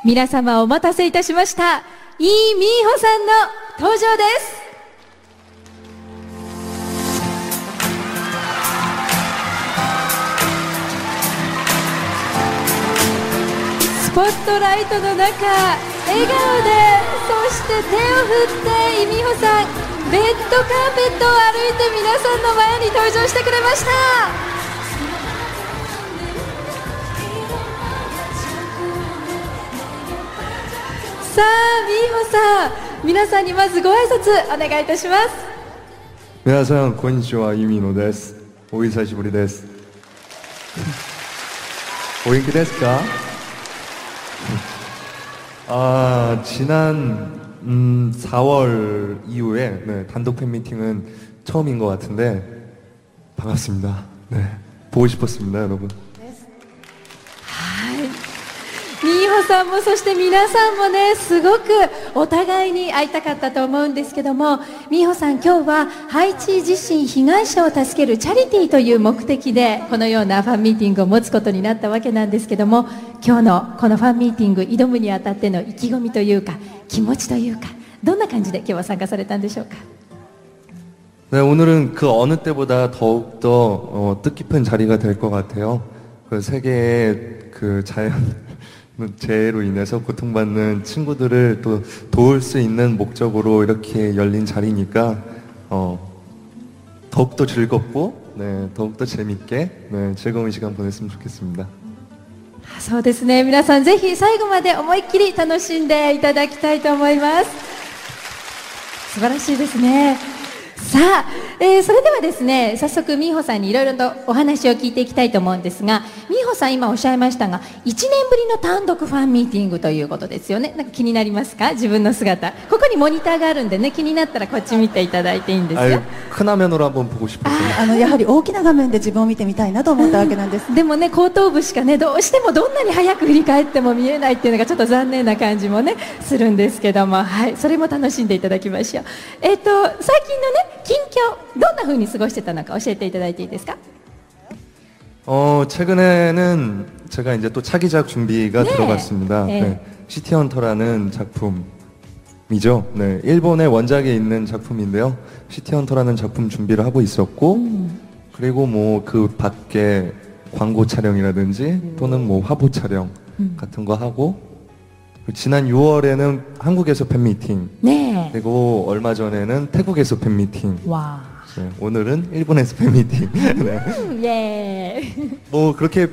皆様お待たせいたしました。イ・ミーホさんの登場です。スポットライトの中、笑顔で、そして手を振ってイ・ミーホさん、レッドカーペットを歩いて皆さんの前に登場してくれました。さあ、ミーホさん、皆さんにまずご挨拶お願いいたします。 皆さん、こんにちは、イミノです。お久しぶりです。お元気ですか？지난 4월 이후에 단독 팬미팅은 처음인 것 같은데 반갑습니다. 네, 보고 싶었습니다, 여러분. ミーホさんもそして皆さんもね、すごくお互いに会いたかったと思うんですけども、ミーホさん、今日はハイチ地震被害者を助けるチャリティーという目的でこのようなファンミーティングを持つことになったわけなんですけども、今日のこのファンミーティング挑むにあたっての意気込みというか気持ちというか、どんな感じで今日は参加されたんでしょうか？ 네, 오늘은 그 어느 때보다 더욱더 뜻깊은 자리가 될 것 같아요. 그 세계의 그 자연 재해로 인해서 고통받는 친구들을 또 도울 수 있는 목적으로 이렇게 열린 자리니까 더욱더 즐겁고 더욱더 재밌게 즐거운 시간 보냈으면 좋겠습니다. そうですね、皆さんぜひ最後まで思いっきり楽しんでいただきたいと思います。素晴らしいですね。さあ、それではですね、早速ミーホさんにいろいろとお話を聞いていきたいと思うんですが、ミーホさん今おっしゃいましたが、1年ぶりの単独ファンミーティングということですよね。なんか気になりますか？自分の姿、ここにモニターがあるんでね、気になったらこっち見ていただいていいんですよ。 큰 화면으로 한번 보고 싶었어요. やはり大きな画面で自分を見てみたいなと思ったわけなんです。 でもね、後頭部しかね、どうしてもどんなに早く振り返っても見えないっていうのがちょっと残念な感じもねするんですけども、はい、それも楽しんでいただきましょう。最近のね近況、どんな風に過ごしてたのか教えていただいていいですか？ 최근에는 제가 이제 또 차기작 준비가 들어갔습니다. 시티헌터라는 작품이죠. 네, 일본의 원작에 있는 작품인데요. 시티헌터라는 작품 준비를 하고 있었고, 그리고 뭐 그 밖에 광고 촬영이라든지 또는 뭐 화보 촬영 같은 거 하고, 지난 6월에는 한국에서 팬미팅, 네. 그리고 얼마 전에는 태국에서 팬미팅. 와. 네, 오늘은 일본에서 팬미팅. 네. 예. 뭐 그렇게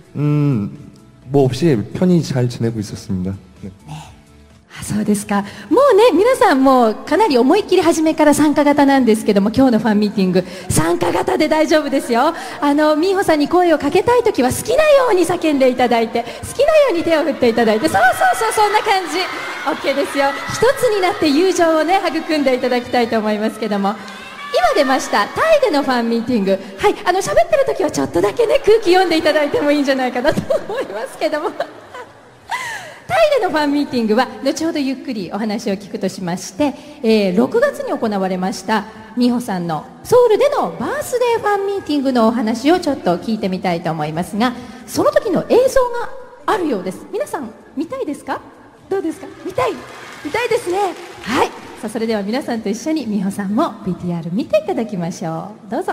뭐 없이 편히 잘 지내고 있었습니다. 네. そうですか。もうね、皆さんもうかなり思いっきり初めから参加型なんですけども、今日のファンミーティング参加型で大丈夫ですよ。ミーホさんに声をかけたいときは好きなように叫んでいただいて、好きなように手を振っていただいて、そうそうそう、そんな感じ OK ですよ。一つになって友情をね育んでいただきたいと思いますけども、今出ましたタイでのファンミーティング、はい、喋ってる時はちょっとだけね空気読んでいただいてもいいんじゃないかなと思いますけどもタイでのファンミーティングは後ほどゆっくりお話を聞くとしまして、6月に行われましたミーホさんのソウルでのバースデーファンミーティングのお話をちょっと聞いてみたいと思いますが、その時の映像があるようです。皆さん見たいですか？どうですか？見たいですね。はい、さあそれでは皆さんと一緒にミーホさんも VTR 見ていただきましょう。どうぞ。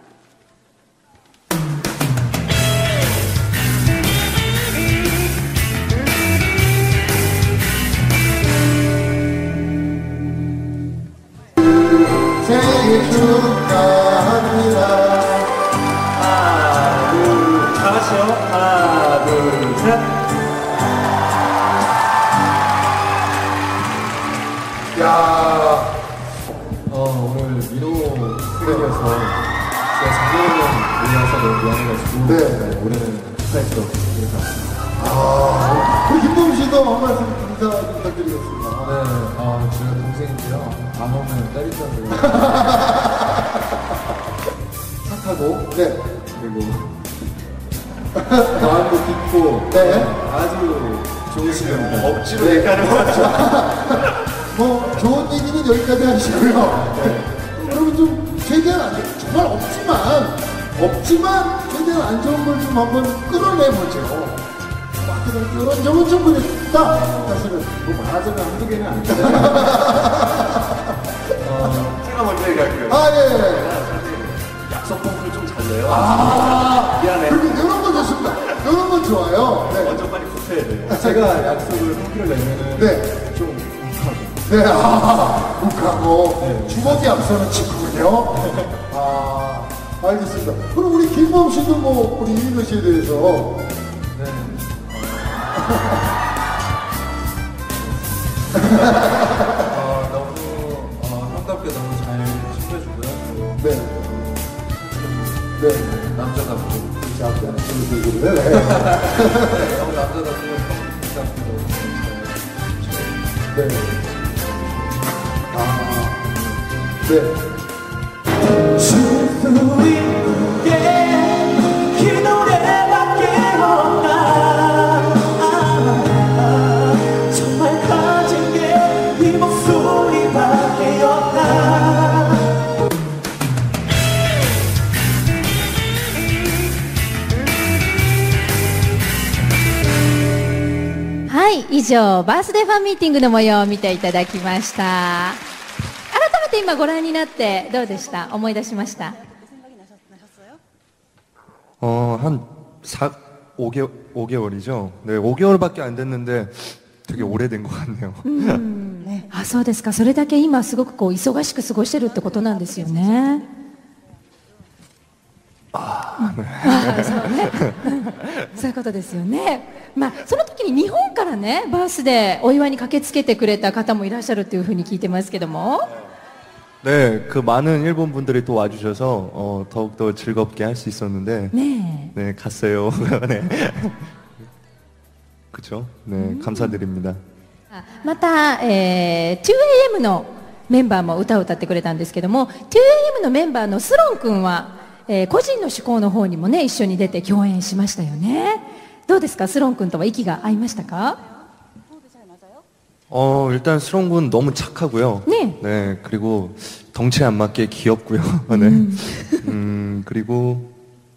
생일 축하합니다. 하나, 둘, 다 같이요. 하나, 둘, 셋. 야, 오늘 민호 팬이어서 제가 작년에 올라와서 너무 미안해가지고 네. 올해는 축하했죠. 그래서 김범 씨도 한 말씀 인사 부탁드리겠습니다. 네, 제가 동생인데요. 안 오면 때리잖아요. 착하고, 네. 그리고 마음도 깊고, 네. 아주 좋으시면 억지로 얘기하는 거죠. 뭐 좋은 얘기는 여기까지 하시고요. 네. 여러분 좀 최대한 안 정말 없지만 최대한 안 좋은 걸 좀 한번 끌어내보죠. 요런 정도니까 사실은 뭐 말하자면 한두 개는 아닌데. 제가 먼저 얘기할게요. 아, 예. 약속 pom프를 좀 잘 내요. 미안해. 이런 건 좋습니다. 이런 건 좋아요. 네. 먼저 빨리 붙여야 돼요. 제가 약속을 pom프를 내면은 네. 좀 욱하고. 네, 욱하고 주먹이 앞서는 친구군요. 알겠습니다. 그럼 우리 김범 씨도 뭐 우리 이인호 씨에 대해서 너무 형답게 너무 잘 챙겨주고요. 네. 네. 남자답고. 자, 네. 너무 남자답고 형답게 너무 잘 네. 네. はい、以上バースデーファンミーティングの模様を見ていただきました。改めて今ご覧になってどうでした？思い出しました？ 한 5개월이죠. 네, 5개월밖에 안 됐는데 되게 오래된 것 같네요. あ、そうですか。それだけ今すごくこう忙しく過ごしてるってことなんですよね。そうね。そういうことですよね。まあその時に日本からねバースデーお祝いに駆けつけてくれた方もいらっしゃるというふうに聞いてますけども。 네, 그 많은 일본 분들이 또 와주셔서 더욱더 즐겁게 할 수 있었는데 네. 네, 갔어요. 네. 그렇죠. 네, 감사드립니다. また、2AM のメンバーも歌を歌ってくれたんですけども 2AM のメンバーのスロン君は、個人の趣向の方にもね一緒に出て共演しましたよね。どうですか？スロン君とは息が合いましたか？ 일단 수롱군 너무 착하고요. 네. 네, 그리고 덩치에 안 맞게 귀엽고요. 네. 그리고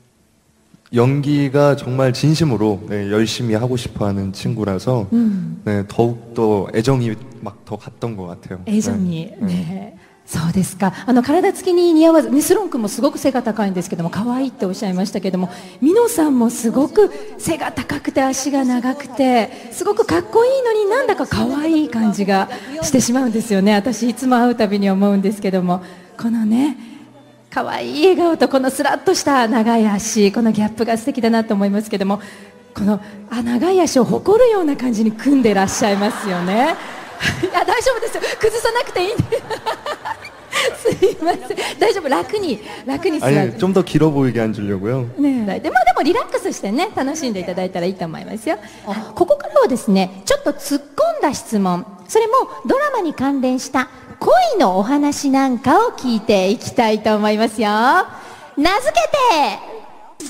연기가 정말 진심으로 네, 열심히 하고 싶어하는 친구라서 네, 더욱더 애정이 막 더 갔던 것 같아요. 애정이. 네. そうですか。体つきに似合わず、ね、スロン君もすごく背が高いんですけども可愛いっておっしゃいましたけどもミノさんもすごく背が高くて足が長くてすごくかっこいいのになんだか可愛い感じがしてしまうんですよね。私いつも会うたびに思うんですけどもこのね可愛い笑顔とこのスラッとした長い足このギャップが素敵だなと思いますけどもこの長い足を誇るような感じに組んでらっしゃいますよね。いや大丈夫ですよ崩さなくていいんですいません大丈夫楽に座って 아니, 좀 더 길어 보이게 앉으려고요. ねでもリラックスしてね楽しんでいただいたらいいと思いますよ。ここからはですねちょっと突っ込んだ質問それもドラマに関連した恋のお話なんかを聞いていきたいと思いますよ。名付けて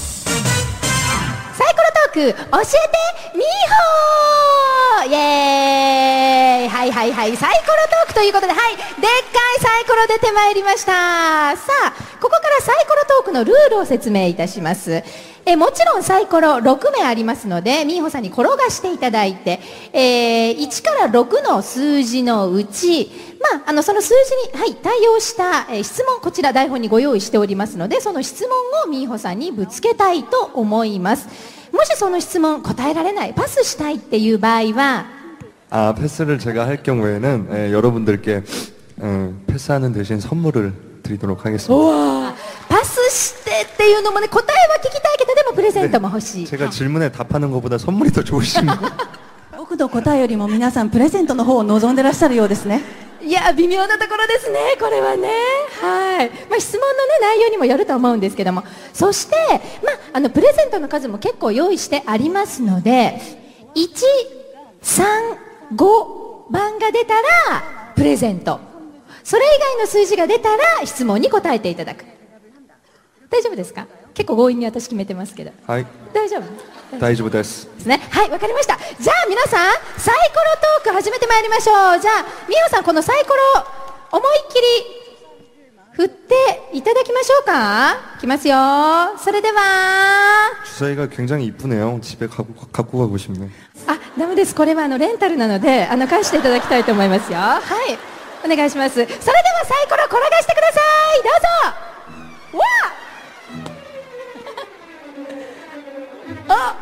サイコロトーク教えてみーほーイエーイはいはいはいサイコロトークということではいでっかいサイコロ出てまいりました。さあここからサイコロトークのルールを説明いたします。もちろんサイコロ6名ありますのでみーほさんに転がしていただいて、1から6の数字のうちその数字に、はい、対応した、質問こちら台本にご用意しておりますのでその質問をみーほさんにぶつけたいと思います。もしその質問答えられないパスしたいっていう場合は 패스를 제가 할 경우에는 여러분들께 패스하는 대신 선물을 드리도록 하겠습니다. パスしてっていうのもね答えは聞きたいけどでもプレゼントも欲しい。 제가 질문에 답하는 것보다 선물이 더 좋으신 거. 僕の答えよりも皆さんプレゼントの方を望んでらっしゃるようですね。 いや微妙なところですねこれはね。はい、質問の、ね、内容にもよると思うんですけどもそして、プレゼントの数も結構用意してありますので135番が出たらプレゼントそれ以外の数字が出たら質問に答えていただく。大丈夫ですか？結構強引に私決めてますけど、 はい、 大丈夫？ 大丈夫ですね。はい、わかりました。じゃあ皆さんサイコロトーク始めてまいりましょう。じゃあみおさんこのサイコロ思いっきり振っていただきましょうか。いきますよ。それでは 주사위가 굉장히 이쁘네요. 집에 갖고 가고 싶네. あ、ダメです。これはレンタルなので返していただきたいと思いますよ。はい、お願いします。それではサイコロ転がしてください。どうぞ。わあ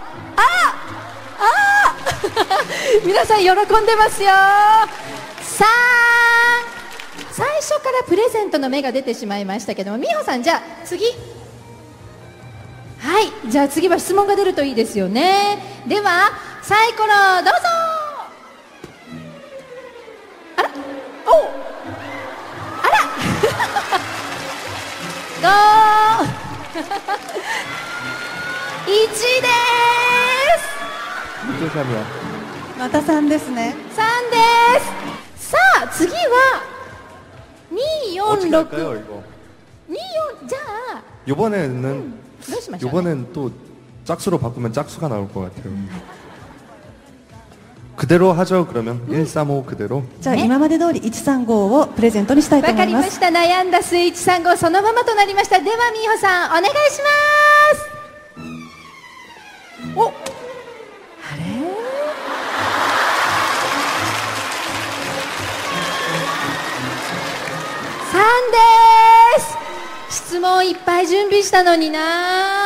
皆さん喜んでますよ。最初からプレゼントの目が出てしまいましたけども、美穂さん、じゃあ次。はい、じゃあ次は質問が出るといいですよね。ではサイコロどうぞ。あら、お、あら1です。 また3ですね。 3です。さあ次は246。24、じゃあ 요번에는 どうしましょうね。 요번엔 또 짝수로 바꾸면 짝수가 나올 것 같아요. 그대로 하죠. 그러면 135 그대로. じゃあ今まで通り135をプレゼントにしたいとわ思いま。 かりますした。悩んだ数135そのままとなりました。では美穂さんお願いします。お、あれ、3です。質問いっぱい準備したのにな。